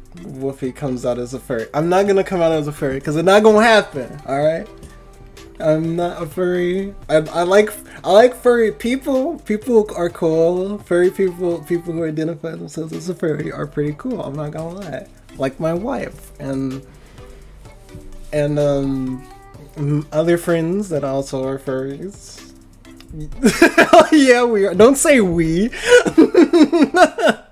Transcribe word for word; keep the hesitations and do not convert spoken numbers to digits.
Wolfie comes out as a furry. I'm not gonna come out as a furry because it's not gonna happen. All right. I'm not a furry. I, I like I like furry people. People are cool. Furry people, people who identify themselves as a furry are pretty cool. I'm not gonna lie. Like my wife and and um other friends that also are furries. Yeah, we are. Don't say we.